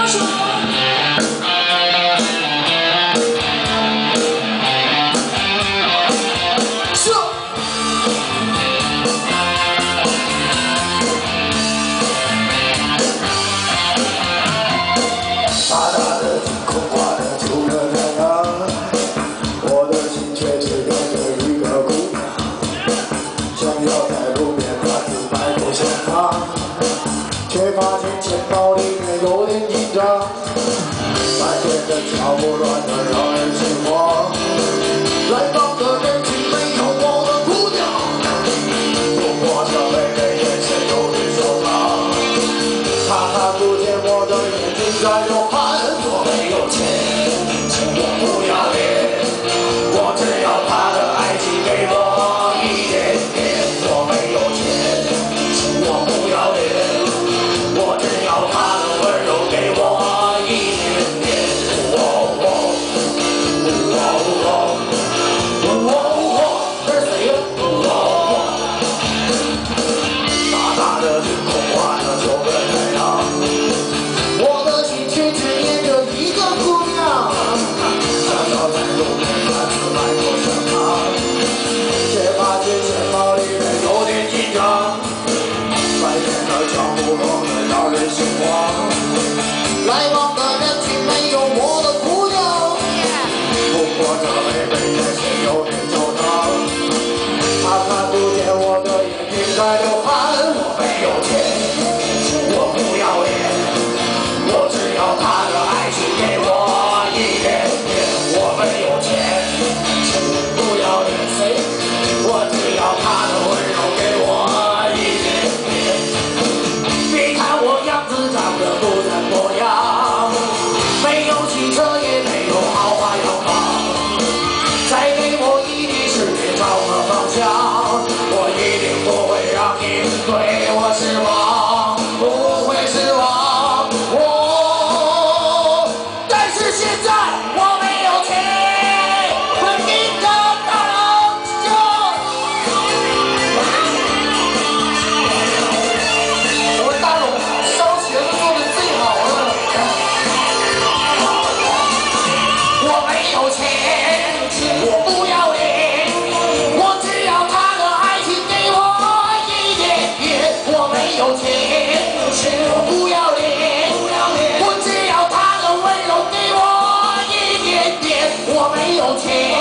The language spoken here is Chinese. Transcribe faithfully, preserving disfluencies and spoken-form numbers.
却发现钱包里面有点紧张，白天的脚步乱得让人心慌。来访的人群没有我的姑娘，我握着妹妹眼神有点受伤。她看不见我的眼睛在流汗，我没有钱，请我不要脸，我只要她的爱情给我一点点。我没有钱，请我不要脸。 我只要他的温柔给我一点点，哦哦哦哦哦哦，这是谁呀？哦哦，大大的天空挂着九个太阳，我的心却只念着一个姑娘。想要在路边摊子买口香糖，却发现钱包里面有点紧张。 白天的脚步乱得让人心慌，来往的人群没有我的姑娘，不过这妹妹眼神有点焦糖，她看不见我的眼睛在流汗。我没有钱，我不要脸，我只要她的爱情给我一点点。我没有钱，请不要脸谁，我只要她的温柔给我。 长得不怎么样，没有汽车也没有豪华洋房，再给我一滴时间找个方向，我一定不会让你对我失望，不会失望。我，但是现在我没有钱，分你个大郎酒。我们大龙。 有钱，请我不要脸，我只要他的温柔给我一点点。我没有钱。